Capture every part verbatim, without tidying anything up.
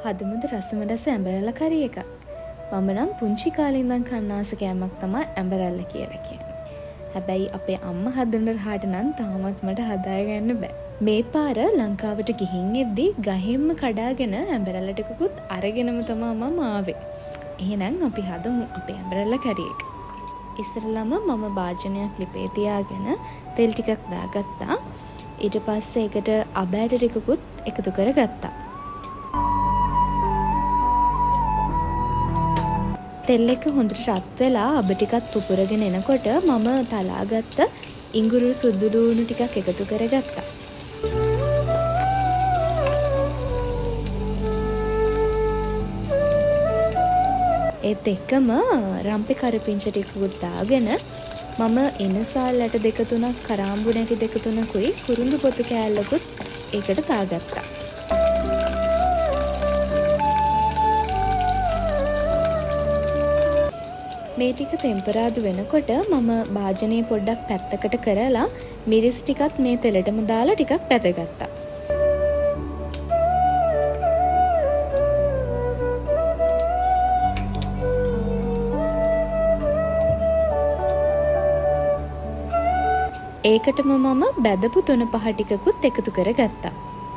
හදමුද රසම රස ඇඹරැල්ල කරි එකක්. මම නම් පුංචි කාලේ ඉඳන් කන්න ආස කෑමක් තමයි ඇඹරැල්ල කියලා කියන්නේ. හැබැයි අපේ අම්මා හදන රහට නම් තාමත් මට හදාගන්න බෑ. මේ පාර ලංකාවට ගිහින් එද්දි ගහෙන්ම කඩාගෙන ඇඹරැල්ල ටිකකුත් අරගෙනම තමයි මම ආවේ. එහෙනම් අපි හදමු අපේ ඇඹරැල්ල කරි එක. ඉස්සරළම මම භාජනයක් ලිපේ තියාගෙන තෙල් ටිකක් දාගත්තා. ඊට පස්සේ ඒකට අබෑට ටිකකුත් එකතු කරගත්තා. තෙල් එක හොඳට රත් වෙලා අබ ටිකත් පුපුරගෙන එනකොට මම තලාගත්ත ඉඟුරු සුදු ලූණු ටිකක් එකතු කරගත්තා. ඒත් එක්කම රම්පේ කරපිංච ටිකකුත් දාගෙන මම එනසාල්ලට දෙක තුනක් කරාඹු නැටි දෙක තුනකුයි කුරුඳු පොතු කෑල්ලකුත් ඒකට දාගත්තා. මේ ටික තෙම්පරාදු වෙනකොට මම භාජනය පොඩ්ඩක් පැත්තකට කරලා මිරිස් ටිකත් මේ තෙලටම දාලා ටිකක් පැදගත්තා. ඒකටම මම බැදපු තුන පහ ටිකකුත් එකතු කරගත්තා.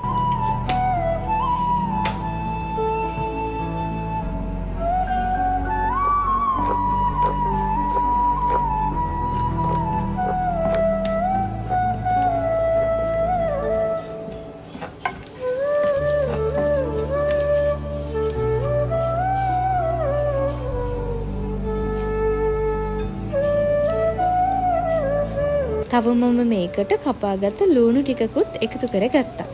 තව මම මේකට කපාගත්ත ලූණු ටිකකුත් එකතු කරගත්තා.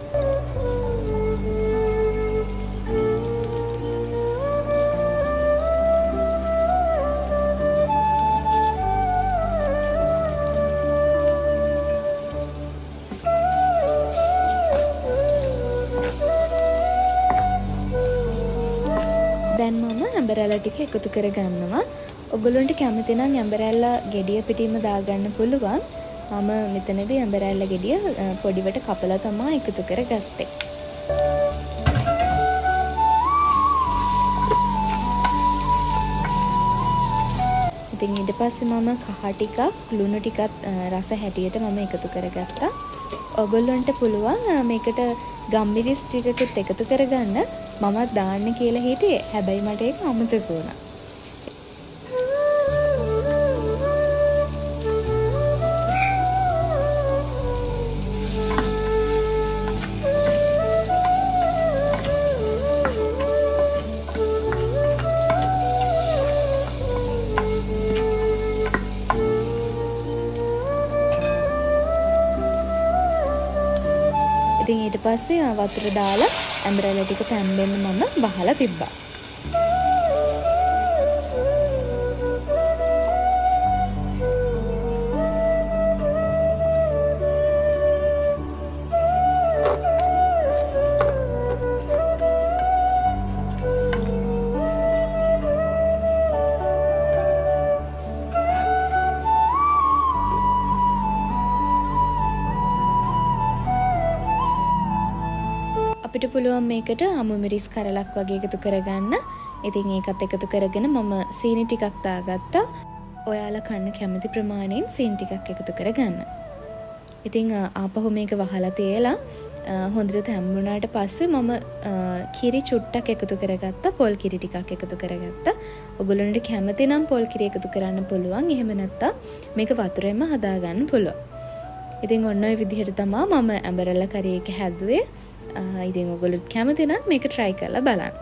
දැන් මම ඇඹරැල්ල ටික එකතු කරගන්නවා. ඔයගොල්ලන්ට කැමති නම් ඇඹරැල්ල ගෙඩිය පිටින්ම දාගන්න පුළුවන්. මම මෙතනදී ඇඹරැල්ල ගෙඩිය පොඩිවට කපලා තමයි එකතු කරගත්තේ. ඉතින් ඊට පස්සේ මම කහ ටිකක් ලුණු ටිකත් රස හැටියට මම එකතු කරගත්තා. ඔයගොල්ලන්ට පුළුවන් මේකට ගම්මිරිස් ටිකකුත් එකතු කරගන්න. මමත් දාන්න කියලා හිටියේ. හැබැයි මට ඒක අමතක වුණා. ඉතින් ඊට පස්සේ වතුර දාලා ඇඹරැල්ල ටික තැම්බෙන්න මම වහලා තිබ්බා. අපිට පුළුවන් මේකට අමු මිරිස් කරලක් වගේ එකතු කරගන්න. ඉතින් ඒකත් එකතු කරගෙන මම සීනි ටිකක් දාගත්තා. ඔයාලා කන්න කැමති ප්‍රමාණයෙන් සීනි ටිකක් එකතු කරගන්න. ඉතින් ආපහු මේක වහලා තියලා හොඳට තැම්බුණාට පස්සේ මම කිරි චුට්ටක් එකතු කරගත්තා. පොල් කිරි ටිකක් එකතු කරගත්තා. ඔයගොල්ලන්ට කැමති නම් පොල් කිරි එකතු කරන්න පුළුවන්. එහෙම නැත්නම් මේක වතුරෙන්ම හදාගන්න පුළුවන්. ඉතින් ඔන්න ඔය විදිහට තමයි මම ඇඹරැල්ල කරි එක හැදුවේ. ඉතින් ඔයගොල්ලෝ කැමති නම් මේක try කරලා බලන්න.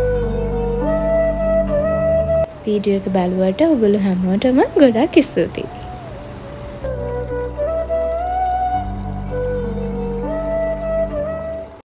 වීඩියෝ එක බලුවට ඔයගොල්ලෝ හැමෝටම ගොඩාක් ස්තුතියි.